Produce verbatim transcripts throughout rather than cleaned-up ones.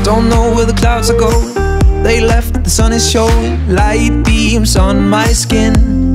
Don't know where the clouds are going. They left, the sun is showing light beams on my skin.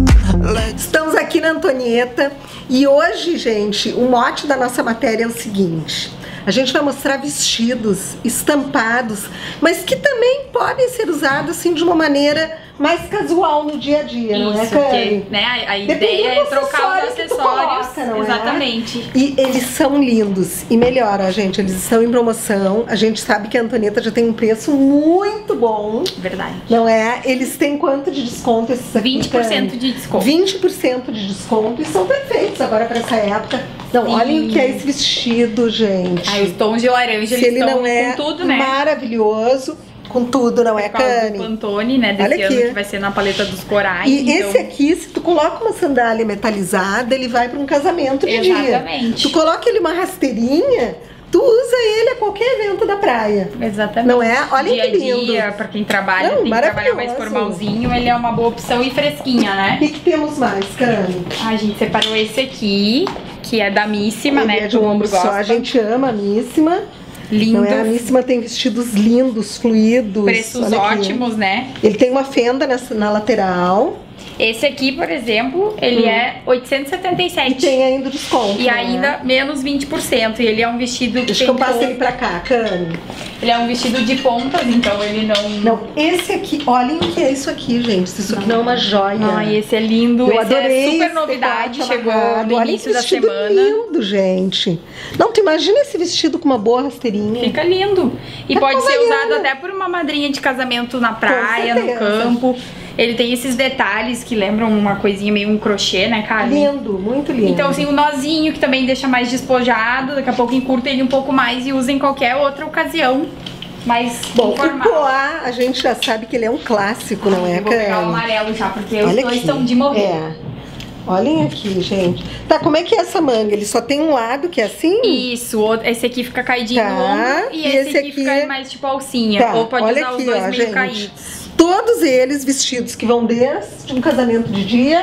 Estamos aqui na Antonieta e hoje, gente, o mote da nossa matéria é o seguinte: a gente vai mostrar vestidos estampados, mas que também podem ser usados assim de uma maneira mais casual no dia a dia, Isso, não é, porque, né, a, a ideia é trocar os acessórios, coloca, não exatamente. É? E eles são lindos e melhor, ó, gente, eles estão em promoção. A gente sabe que a Antonieta já tem um preço muito bom. Verdade. Não é? Eles têm quanto de desconto esses aqui? vinte por cento de desconto. vinte por cento de desconto e são perfeitos agora para essa época. Não, Sim. Olhem o que é esse vestido, gente. Aí os tons de laranja, Se eles ele estão não é com tudo, né? maravilhoso, com tudo, não é, Por causa Cane? do Pantone, né, desse Olha ano, aqui. que vai ser na paleta dos corais. E então... esse aqui, se tu coloca uma sandália metalizada, ele vai para um casamento de Exatamente. dia. Tu coloca ele uma rasteirinha, tu usa ele a qualquer evento da praia. Exatamente. Não é? Olha dia que lindo. Dia a dia, pra quem trabalha, Não, tem que trabalhar mais maravilhoso. formalzinho, ele é uma boa opção e fresquinha, O né? que, que temos mais, Cane? A gente separou esse aqui, que é da Míssima, Ele né? é de um ombro Todo mundo só, gosta. a gente ama a Míssima. Lindo. Não é? A Míssima tem vestidos lindos, fluidos. Preços Olha aqui. ótimos, né? Ele tem uma fenda nessa, na lateral. Esse aqui, por exemplo, ele Hum. é oitocentos e setenta e E sete. tem ainda desconto. E né? ainda menos vinte por cento. E ele é um vestido que Deixa que tem eu passo ponta. ele pra cá, Cane. Ele é um vestido de pontas, então ele não... Não, esse aqui, olhem o que é isso aqui, gente. Isso aqui não é uma joia. Ai, esse é lindo. Eu esse adorei é super esse novidade. decote Chegou amarrado. no Olha início que da vestido semana. lindo, gente. Não, tu imagina esse vestido com uma boa rasteirinha. Fica lindo. E Tá pode ser havaiana. usado até por uma madrinha de casamento na praia, no certeza. campo. Ele tem esses detalhes que lembram uma coisinha meio um crochê, né, Carmen? Lindo, muito lindo. Então, assim, o nozinho que também deixa mais despojado, daqui a pouco encurta ele um pouco mais e usa em qualquer outra ocasião. Mas Bom, o informal. poá, a gente já sabe que ele é um clássico, não é, Eu vou pegar o Cane? amarelo já, porque os Olha dois aqui. estão de morrer. É. Olhem aqui, gente. Tá, como é que é essa manga? Ele só tem um lado que é assim? Isso, o- esse aqui fica caidinho Tá, no ombro e, e esse, esse aqui, aqui- fica mais tipo alcinha. Tá, Ou pode olha usar aqui, os dois ó, meio gente. caídos. Todos eles vestidos que vão desde um casamento de dia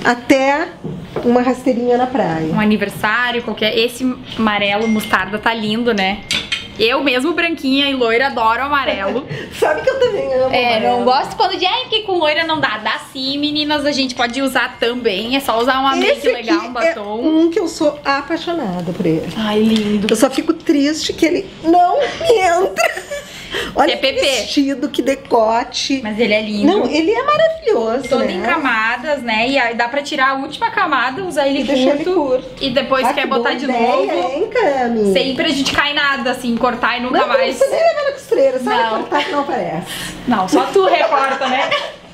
até uma rasteirinha na praia. Um aniversário, qualquer. Esse amarelo mostarda tá lindo, né? Eu mesmo, branquinha e loira, adoro amarelo. Sabe que eu também amo É, amarelo. não gosto quando de, ai, que com loira não dá. Dá sim, meninas, a gente pode usar também. É só usar uma make Esse legal, aqui um batom. é um que eu sou apaixonada por ele. Ai, lindo. Eu só fico triste que ele não me entra. Olha É que P P. vestido, que decote. Mas ele é lindo. Não, ele é maravilhoso, Todo né? em camadas, né? E aí dá pra tirar a última camada, usar ele E deixar ele curto. curto. E depois Ah, quer que botar boa de ideia, novo. hein, Cami? Sem prejudicar em nada, assim, cortar e nunca Não, não mais. precisa nem levar na costureira, só Não. cortar que não aparece. Não, só tu recorta, né?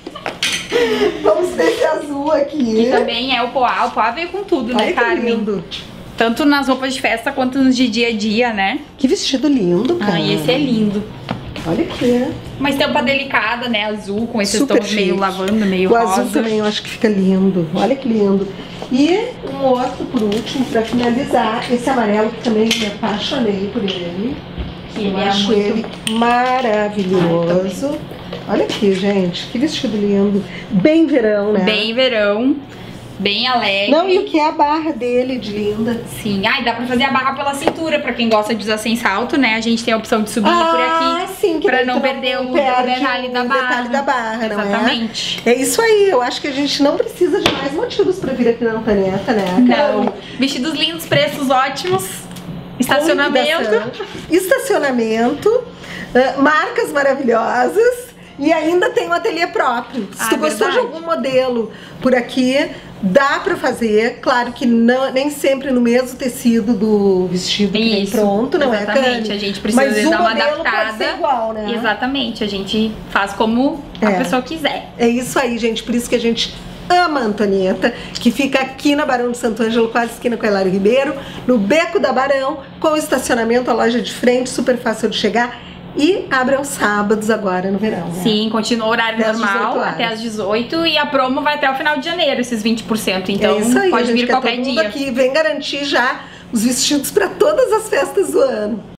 Vamos ver esse azul aqui. E também é o poá. O poá veio com tudo, Olha né, que Carmen? lindo. Tanto nas roupas de festa quanto nos de dia a dia, né? Que vestido lindo, cara. Ai, esse é lindo. Olha aqui. Uma estampa delicada, né? Azul, com esses Super tons meio chique. lavanda, meio O rosa. azul também eu acho que fica lindo. Olha que lindo. E um outro por último, pra finalizar, esse amarelo que também me apaixonei por ele. Que Eu ele é acho muito- ele maravilhoso. Olha aqui, gente, que vestido lindo. Bem verão, né? Bem verão, bem alegre. Não, e o que é a barra dele de linda? Sim, ai, dá pra fazer a barra pela cintura, pra quem gosta de usar sem salto, né? A gente tem a opção de subir por Ah, aqui, sim, que pra daí não tu perder o, o perde detalhe da o barra. detalhe da barra, não é? Exatamente. É isso aí, eu acho que a gente não precisa de mais motivos pra vir aqui na Antonieta, né? Não, vestidos lindos, preços ótimos, estacionamento. Convidação, estacionamento, ah, marcas maravilhosas e ainda tem um ateliê próprio. Se Ah, tu gostou de verdade. algum modelo por aqui, dá pra fazer. Claro que não, nem sempre no mesmo tecido do vestido que vem Isso, pronto, não é, exatamente, Cane? a gente precisa Mas o dar uma modelo adaptada. pode ser igual, né? Exatamente, a gente faz como a É. pessoa quiser. É isso aí, gente. Por isso que a gente ama a Antonieta, que fica aqui na Barão de Santo Ângelo, quase esquina com a Hilário Ribeiro, no Beco da Barão, com estacionamento, a loja de frente, super fácil de chegar. E abre aos sábados agora no verão, né? Sim, continua o horário Até às normal, dezoito horas. até às dezoito, e a promo vai até o final de janeiro, esses vinte por cento. Então é isso aí, pode gente, vir quer qualquer todo mundo dia. aqui vem garantir já os vestidos para todas as festas do ano.